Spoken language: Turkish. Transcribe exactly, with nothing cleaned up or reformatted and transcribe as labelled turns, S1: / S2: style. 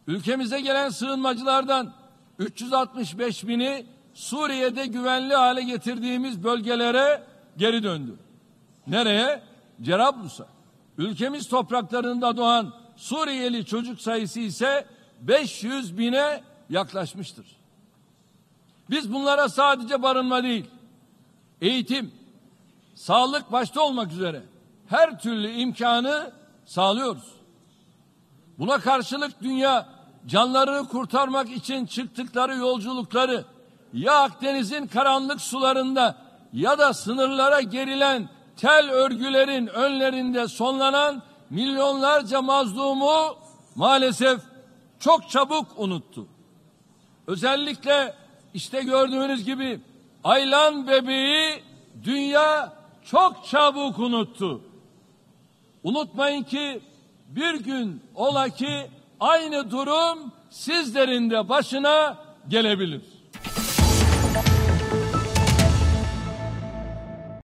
S1: Ülkemize gelen sığınmacılardan üç yüz altmış beş bini Suriye'de güvenli hale getirdiğimiz bölgelere geri döndü. Nereye? Cerablus'a. Ülkemiz topraklarında doğan Suriyeli çocuk sayısı ise beş yüz bine yaklaşmıştır. Biz bunlara sadece barınma değil, eğitim, sağlık başta olmak üzere her türlü imkanı sağlıyoruz. Buna karşılık dünya canlarını kurtarmak için çıktıkları yolculukları ya Akdeniz'in karanlık sularında ya da sınırlara gerilen tel örgülerin önlerinde sonlanan milyonlarca mazlumu maalesef çok çabuk unuttu. Özellikle işte gördüğünüz gibi Aylan bebeği dünya çok çabuk unuttu. Unutmayın ki bir gün ola ki aynı durum sizlerin de başına gelebilir.